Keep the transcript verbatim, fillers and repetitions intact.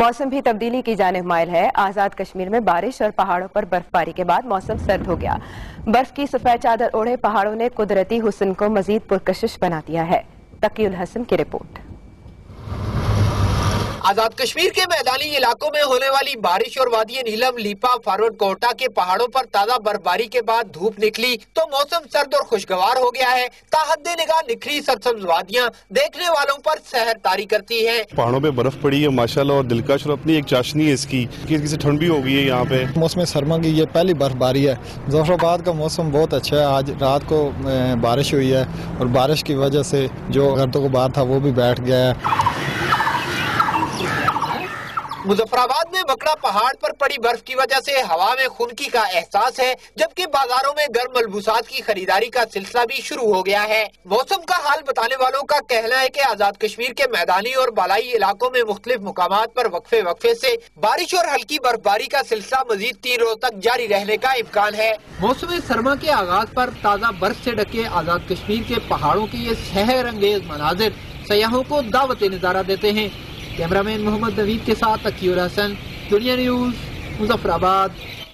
मौसम भी तब्दीली की जानिब माइल है। आजाद कश्मीर में बारिश और पहाड़ों पर बर्फबारी के बाद मौसम सर्द हो गया। बर्फ की सफेद चादर ओढ़े पहाड़ों ने कुदरती हुस्न को मजीद पुरकशिश बना दिया है। तकीउल हसन की रिपोर्ट। आजाद कश्मीर के मैदानी इलाकों में होने वाली बारिश और वादी नीलम, लीपा, फॉरवर्ड कोटा के पहाड़ों पर ताजा बर्फबारी के बाद धूप निकली तो मौसम सर्द और खुशगवार हो गया है। ताहद्दे निगाह निखरी सरसब्ज वादियां देखने वालों पर सहर तारी करती हैं। पहाड़ों पे बर्फ पड़ी है माशाल्लाह और दिलकश, और अपनी एक चाशनी है इसकी कि किसी ठंड भी हो गई है। यहाँ पे मौसम सरमा की ये पहली बर्फबारी है। मुजफ्फराबाद का मौसम बहुत अच्छा है। आज रात को बारिश हुई है और बारिश की वजह से जो गर्दों को बाहर था वो भी बैठ गया है। मुजफ्फराबाद में बकड़ा पहाड़ पर पड़ी बर्फ की वजह से हवा में खुनकी का एहसास है, जबकि बाजारों में गर्म मलबूसात की खरीदारी का सिलसिला भी शुरू हो गया है। मौसम का हाल बताने वालों का कहना है कि आजाद कश्मीर के मैदानी और बालाई इलाकों में मुख्तलिफ मुकामात पर वक्फे वक्फे से बारिश और हल्की बर्फबारी का सिलसिला मजीद तीन रोज तक जारी रहने का इम्कान है। मौसम सरमा के आगाज पर ताजा बर्फ से ढके आजाद कश्मीर के पहाड़ों के ये सहर अंगेज मनाजिर सयाहों को दावत नजारा देते हैं। कैमरामैन मोहम्मद नवीद के साथ तकीउल हसन, दुनिया न्यूज, मुजफ्फराबाद।